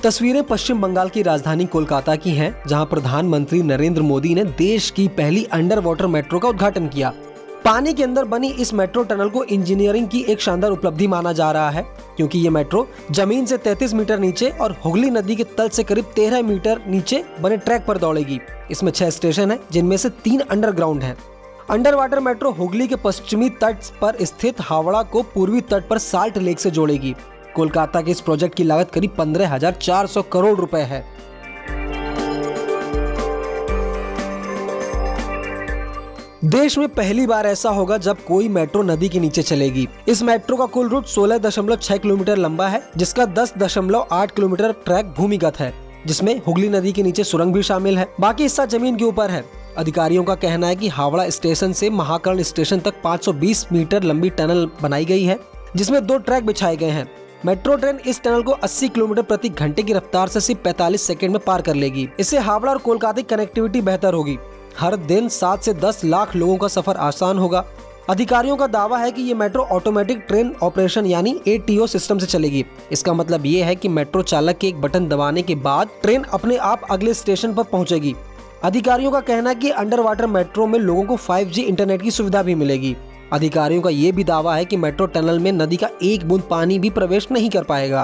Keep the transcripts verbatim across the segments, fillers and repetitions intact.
तस्वीरें पश्चिम बंगाल की राजधानी कोलकाता की हैं, जहां प्रधानमंत्री नरेंद्र मोदी ने देश की पहली अंडर वाटर मेट्रो का उद्घाटन किया। पानी के अंदर बनी इस मेट्रो टनल को इंजीनियरिंग की एक शानदार उपलब्धि माना जा रहा है, क्योंकि ये मेट्रो जमीन से तैंतीस मीटर नीचे और हुगली नदी के तल से करीब तेरह मीटर नीचे बने ट्रैक पर दौड़ेगी। इसमें छह स्टेशन हैं, जिनमें से तीन अंडरग्राउंड हैं। अंडर वाटर मेट्रो हुगली के पश्चिमी तट पर स्थित हावड़ा को पूर्वी तट पर साल्ट लेक से जोड़ेगी। कोलकाता के इस प्रोजेक्ट की लागत करीब पंद्रह हजार चार सौ करोड़ रुपए है। देश में पहली बार ऐसा होगा जब कोई मेट्रो नदी के नीचे चलेगी। इस मेट्रो का कुल रूट सोलह दशमलव छह किलोमीटर लंबा है, जिसका दस दशमलव आठ किलोमीटर ट्रैक भूमिगत है, जिसमें हुगली नदी के नीचे सुरंग भी शामिल है। बाकी हिस्सा जमीन के ऊपर है। अधिकारियों का कहना है कि हावड़ा स्टेशन से महाकर्ण स्टेशन तक पाँच सौ बीस मीटर लंबी टनल बनाई गई है, जिसमें दो ट्रैक बिछाए गए हैं। मेट्रो ट्रेन इस टनल को अस्सी किलोमीटर प्रति घंटे की रफ्तार से सिर्फ पैंतालीस सेकंड में पार कर लेगी। इससे हावड़ा और कोलकाता की कनेक्टिविटी बेहतर होगी। हर दिन सात से दस लाख लोगों का सफर आसान होगा। अधिकारियों का दावा है कि ये मेट्रो ऑटोमेटिक ट्रेन ऑपरेशन यानी ए टी ओ सिस्टम से चलेगी। इसका मतलब ये है कि मेट्रो चालक के एक बटन दबाने के बाद ट्रेन अपने आप अगले स्टेशन पर पहुंचेगी। अधिकारियों का कहना है कि अंडर वाटर मेट्रो में लोगों को फाइव जी इंटरनेट की सुविधा भी मिलेगी। अधिकारियों का ये भी दावा है कि मेट्रो टनल में नदी का एक बूंद पानी भी प्रवेश नहीं कर पाएगा।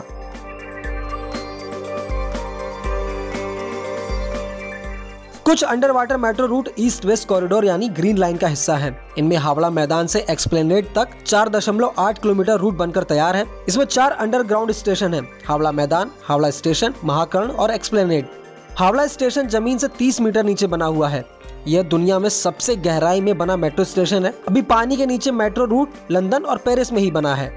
कुछ under water metro route east west corridor यानी ग्रीन लाइन का हिस्सा है। इनमें हावड़ा मैदान से एक्सप्लेनेड तक चार दशमलव आठ किलोमीटर रूट बनकर तैयार है। इसमें चार अंडरग्राउंड स्टेशन हैं: हावड़ा मैदान, हावड़ा स्टेशन, महाकर्ण और एक्सप्लेनेड। हावड़ा स्टेशन जमीन से तीस मीटर नीचे बना हुआ है। यह दुनिया में सबसे गहराई में बना मेट्रो स्टेशन है। अभी पानी के नीचे मेट्रो रूट लंदन और पेरिस में ही बना है।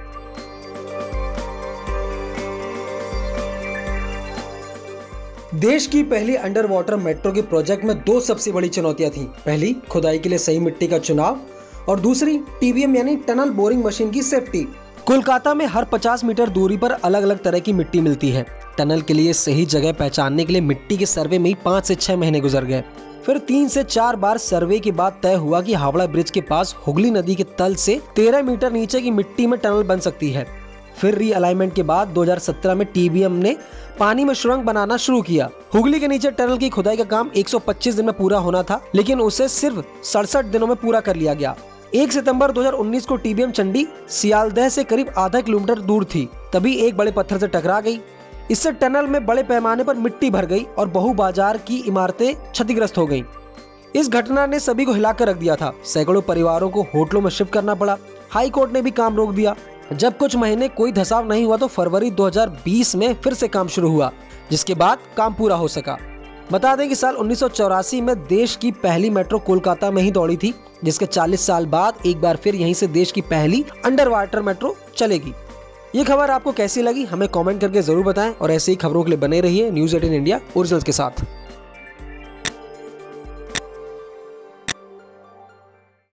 देश की पहली अंडर वाटर मेट्रो के प्रोजेक्ट में दो सबसे बड़ी चुनौतियां थीं। पहली, खुदाई के लिए सही मिट्टी का चुनाव, और दूसरी टी बी एम यानी टनल बोरिंग मशीन की सेफ्टी। कोलकाता में हर पचास मीटर दूरी पर अलग अलग तरह की मिट्टी मिलती है। टनल के लिए सही जगह पहचानने के लिए मिट्टी के सर्वे में ही पाँच से छह महीने गुजर गए। फिर तीन से चार बार सर्वे के बाद तय हुआ कि हावड़ा ब्रिज के पास हुगली नदी के तल से तेरह मीटर नीचे की मिट्टी में टनल बन सकती है। फिर रीअलाइनमेंट के बाद दो हज़ार सत्रह में टी बी एम ने पानी में सुरंग बनाना शुरू किया। हुगली के नीचे टनल की खुदाई का काम एक सौ पच्चीस दिन में पूरा होना था, लेकिन उसे सिर्फ सड़सठ दिनों में पूरा कर लिया गया। एक सितंबर दो हज़ार उन्नीस को T B M Chandi Sealdah से करीब आधा किलोमीटर दूर थी, तभी एक बड़े पत्थर से टकरा गई। इससे टनल में बड़े पैमाने पर मिट्टी भर गई और बहु बाजार की इमारतें क्षतिग्रस्त हो गईं। इस घटना ने सभी को हिलाकर रख दिया था। सैकड़ों परिवारों को होटलों में शिफ्ट करना पड़ा। हाई कोर्ट ने भी काम रोक दिया। जब कुछ महीने कोई धसाव नहीं हुआ तो फरवरी दो हज़ार बीस में फिर से काम शुरू हुआ, जिसके बाद काम पूरा हो सका। बता दें कि साल उन्नीस सौ चौरासी में देश की पहली मेट्रो कोलकाता में ही दौड़ी थी, जिसके चालीस साल बाद एक बार फिर यहीं से देश की पहली अंडर वाटर मेट्रो चलेगी। ये खबर आपको कैसी लगी हमें कमेंट करके जरूर बताएं, और ऐसे ही खबरों के लिए बने रहिए न्यूज़ एटीन इंडिया ओरिजिनल्स के साथ।